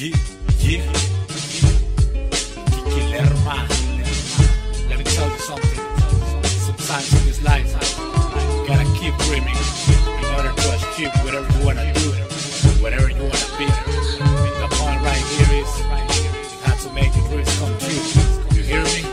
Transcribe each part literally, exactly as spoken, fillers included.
Yeah, yeah. Kiki Lerma. Let me tell you something. Sometimes in this life, you gotta keep dreaming in order to achieve whatever you wanna do, whatever you wanna be. And the point right here is you have to make your dreams come true. You hear me?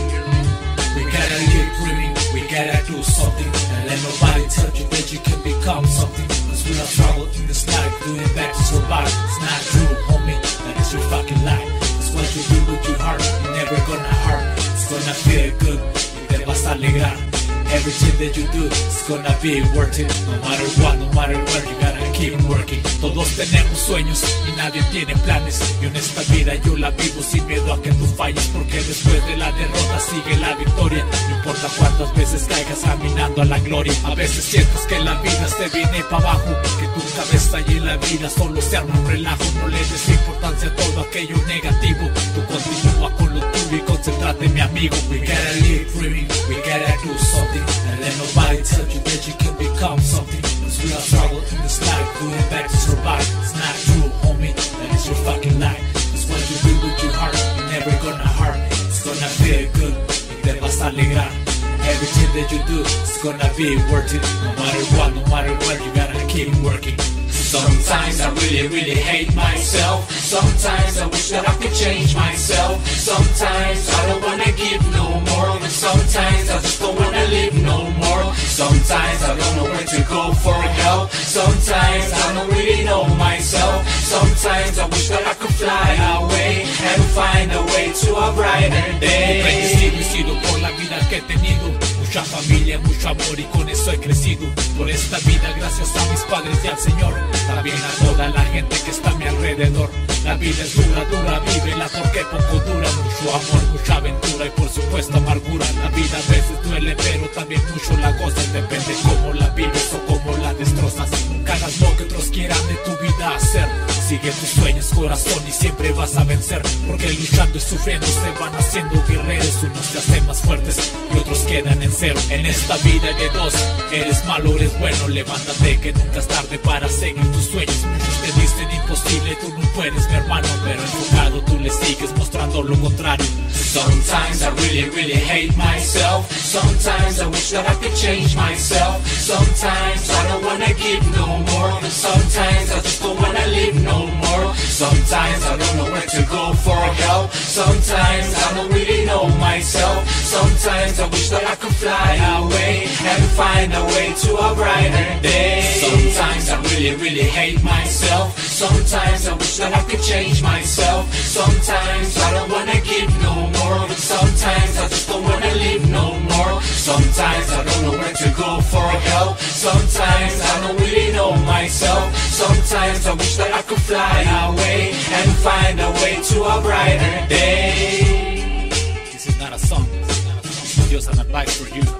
We gotta keep dreaming, we gotta do something, and let nobody tell you that you can become something. Cause we are trouble in this life, doing back to survive. It's not true, homie, that is your fucking lie. It's what you do with your heart, you're never gonna hurt. It's gonna feel good, y te vas a alegrar. Everything that you do is gonna be worth it. No matter what, no matter where, you gotta keep working. Todos tenemos sueños y nadie tiene planes. Y en esta vida yo la vivo sin miedo a que tú falles, porque después de la derrota sigue la victoria. No importa cuántas veces caigas caminando a la gloria. A veces sientes que la vida se viene para abajo, que tu cabeza y en la vida solo se arma un relajo. No le des importancia a todo aquello negativo. Tú continúa con lo tuyo y concéntrate, mi amigo. We gotta live dreaming, we gotta do something, and let nobody tell you that you can become something. Cause we are trouble in this life, doing back to survive. It's not true, homie, that is your fucking lie. It's what you do with your heart, you're never gonna hurt. It's gonna feel good, y te vas a alegrar. Everything that you do is gonna be worth it. No matter what, no matter where, you gotta keep working. Sometimes I really, really hate myself. Sometimes I wish that I could change myself. Sometimes I don't wanna give no more. And sometimes I just don't wanna live no more. Sometimes I don't know where to go for help. Sometimes I don't really know myself. Sometimes I wish that I could fly away and find a way to a brighter day. Bendecido por la vida que he tenido, mucha familia, mucho amor, y con eso he crecido. Por esta vida gracias a mis padres y al Señor, también a toda la gente que está a mi alrededor. La vida es dura, dura, vívela porque poco dura. Mucho amor, mucha aventura y por supuesto amargura. La vida a veces duele pero también mucho la gozas. Depende cómo la vives o cómo la destrozas. Nunca hagas lo que otros quieran de tu vida hacer. Sigue tus sueños, corazón, y siempre vas a vencer. Porque luchando y sufriendo se van haciendo guerreros. Unos se hacen más fuertes y otros quedan en cero. En esta vida de dos, eres malo o eres bueno. Levántate que nunca es tarde para seguir tus sueños. Muchos te dicen imposible, tú no puedes, mi hermano, pero enfocado tú le sigues mostrando lo contrario. Sometimes I really, really hate myself. Sometimes I wish that I could change myself. Sometimes I don't wanna give no more. And sometimes I just don't wanna live no more. Sometimes I don't know where to go for help. Sometimes I don't really know myself. Sometimes I wish that I could fly away and find a way to a brighter day. Sometimes I really, really hate myself. Sometimes I wish that I could change myself. Sometimes I don't wanna give no more. But sometimes I just don't wanna live no more. Sometimes I don't know where to go for help. Sometimes I don't really know myself. Sometimes I wish that I could fly away and find a way to a brighter day. This is not a song, this is just an advice for you.